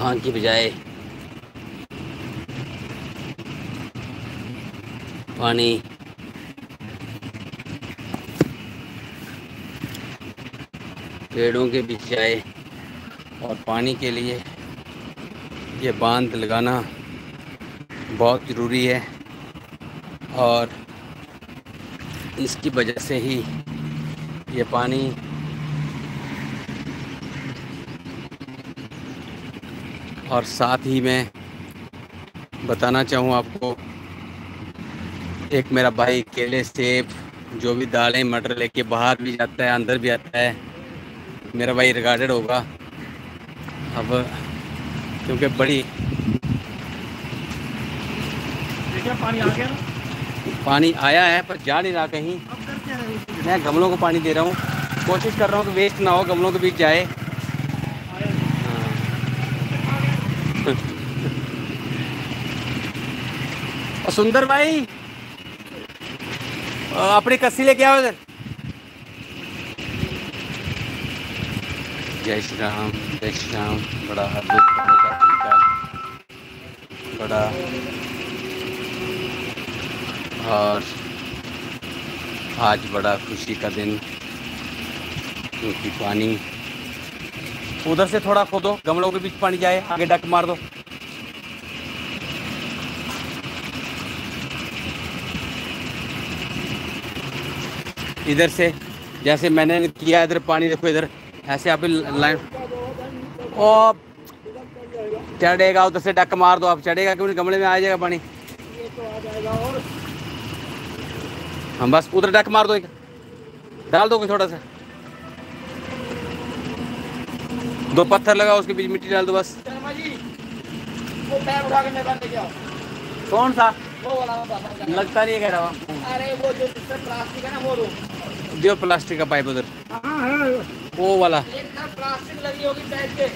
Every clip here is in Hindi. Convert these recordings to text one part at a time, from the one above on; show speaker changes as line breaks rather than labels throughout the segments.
भांग की बजाय पानी पेड़ों के बजाय और पानी के लिए ये बांध लगाना बहुत ज़रूरी है। और इसकी वजह से ही ये पानी और साथ ही मैं बताना चाहूँ आपको, एक मेरा भाई केले सेब जो भी दालें मटर लेके बाहर भी जाता है अंदर भी आता है, मेरा भाई रिगार्डेड होगा। अब क्योंकि बड़ी
पानी आ गया ना?
पानी आया है पर जा नहीं रहा कहीं। मैं गमलों को पानी दे रहा हूँ, कोशिश कर रहा हूँ कि वेस्ट ना हो, गमलों के बीच जाए। और सुंदर भाई अपनी कस्सी लेके आओ इधर। जय श्री राम, जय श्री राम। बड़ा अद्भुत पानी का तरीका, बड़ा। और आज बड़ा खुशी का दिन, क्योंकि पानी उधर से थोड़ा खोदो, गमलों के बीच पानी जाए, आगे डक मार दो। इधर से जैसे मैंने किया, इधर पानी देखो, इधर ऐसे आप लाइन ओ चढ़ेगा, उधर से डक मार दो। आप चढ़ेगा क्योंकि गमले में आ जाएगा पानी।
ये तो आ जाएगा। और
हम बस उधर डक मार दो, एक डाल दो थोड़ा सा, 2 पत्थर लगाओ, उसके बीच मिट्टी डाल दो बस।
शर्मा जी, वो पैर उठा के मैदान लेके आओ।
कौन सा?
वो वाला
लगता नहीं है कह रहा।
अरे वो जो प्लास्टिक है ना, वो दो।
जो प्लास्टिक का पाइप उधर,
हाँ है
वो वाला।
एक तरफ प्लास्टिक लगी होगी टाइप के।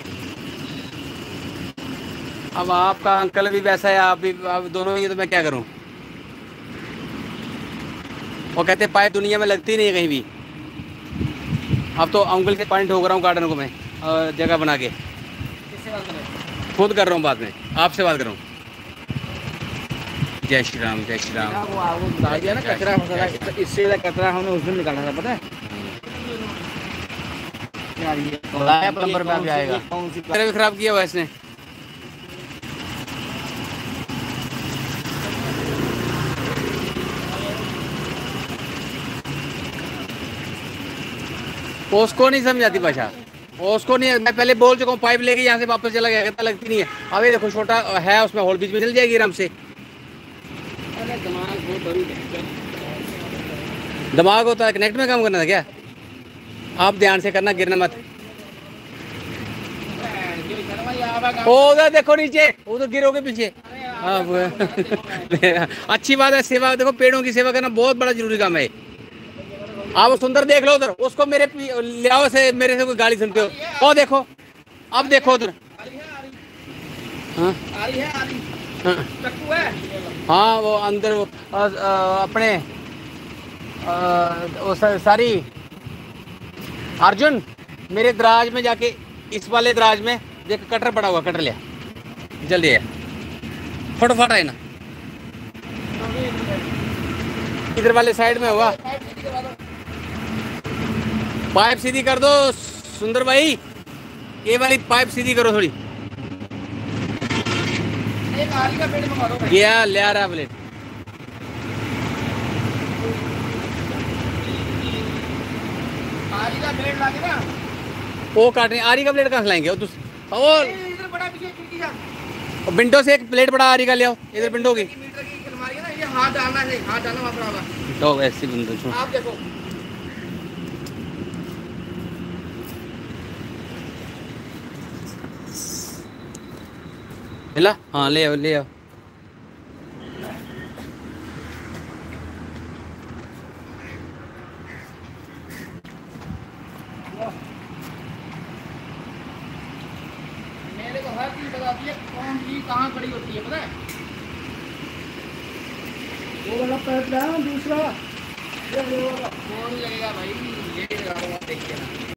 अब आपका अंकल भी वैसा है, आप भी, आप दोनों ही, तो मैं क्या करूं। वो कहते पाइप दुनिया में लगती नहीं है कहीं भी। अब तो अंकल के पानी ठोक रहा हूँ गार्डन को मैं, जगह बना के।
किससे बात कर रहे हो?
खुद कर रहा हूँ, बाद में आपसे बात कर रहा हूँ। जय श्री राम, जय श्री राम।
वो डाल दिया ना कचरा फंसा, इससे ज्यादा कचरा हमने उस दिन निकाला था, पता है यार। ये
प्लम्बर में आ जाएगा। मेरा भी खराब किया हुआ इसने। उसको नहीं समझ आती भाषा, उसको नहीं। मैं पहले बोल चुका हूँ, पाइप लेके यहाँ से वापस चला गया, कहता लगती नहीं है। अब ये देखो छोटा है, उसमें होल बीच में चल जाएगी आराम से। दिमाग होता है, कनेक्ट में काम करना था क्या? आप ध्यान से करना, गिरना मत। ओ उधर देखो नीचे, उधर गिरोगे पीछे। अच्छी बात है, सेवा देखो, पेड़ों की सेवा करना बहुत बड़ा जरूरी काम है। आप सुंदर देख लो उधर, उसको मेरे ले आओ से, मेरे से कोई गाली सुनते हो। ओ देखो, अब देखो उधर। हाँ हाँ, वो अंदर वो अपने वो सारी अर्जुन, मेरे दराज में जाके, इस वाले दराज में देख, कटर पड़ा हुआ, कटर लिया जल्दी है, फटाफट है ना, इधर वाले साइड में होगा। पाइप सीधी कर दो सुंदर भाई, ये वाली पाइप सीधी करो थोड़ी।
एक आरी का पेड़ मंगा दो भाई।
ये ले आ रहा है प्लेट।
आरी का पेड़ लाके ना,
वो काटने आरी का प्लेट कहाँ से लाएंगे? और
इधर बड़ा पीछे खिड़की जा।
विंडो से एक प्लेट बड़ा आरी का ले आओ, इधर विंडो की।
मीटर की अलमारी है ना, ये हाथ डालना है, हाथ डालना वहाँ पर होगा।
तो ऐसी विंडो
आप देखो,
मिला? हाँ ले आओ, ले आओ।
मेरे को हर चीज बताती है, कौन सी कहाँ खड़ी होती है, पता है? वो वाला पैप लाया दूसरा, ये वाला फोन लगेगा भाई, ये लगा हुआ देखिए ना।